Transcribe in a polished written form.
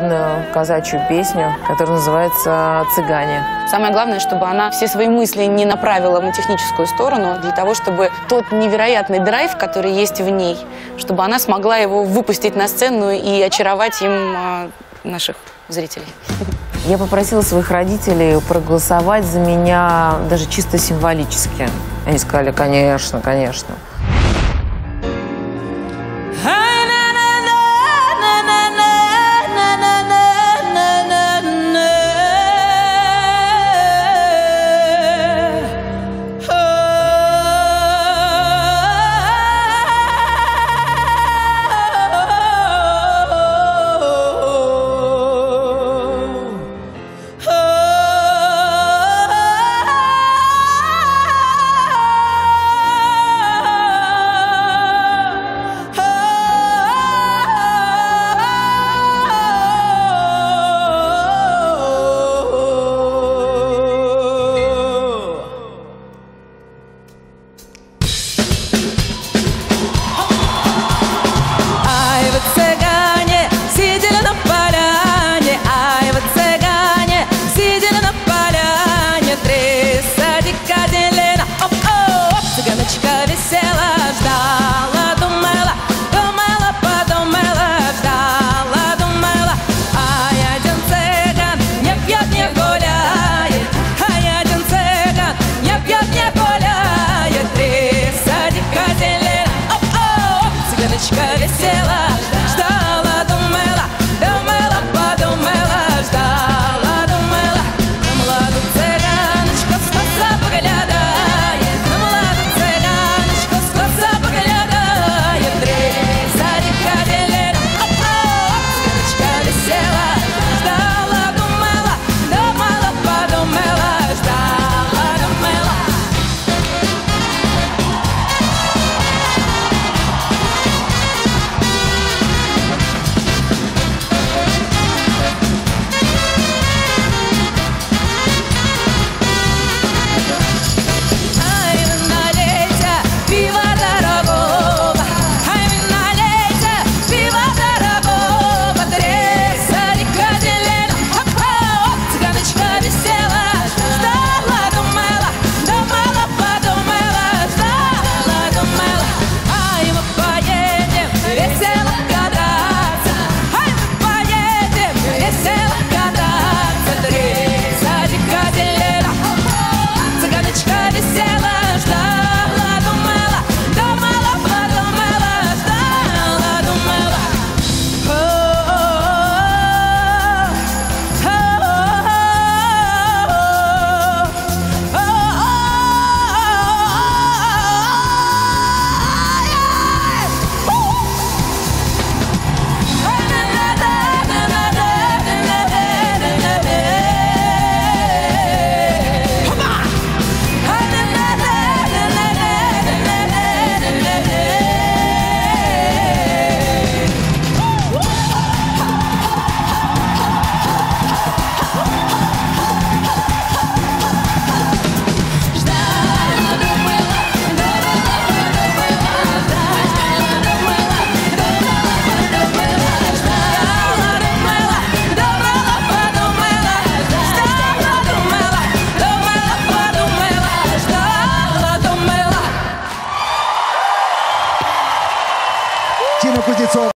народную казачью песню, которая называется «Цыгане». Самое главное, чтобы она все свои мысли не направила на техническую сторону, для того, чтобы тот невероятный драйв, который есть в ней, чтобы она смогла его выпустить на сцену и очаровать им наших зрителей. Я попросила своих родителей проголосовать за меня даже чисто символически. Они сказали, конечно, конечно.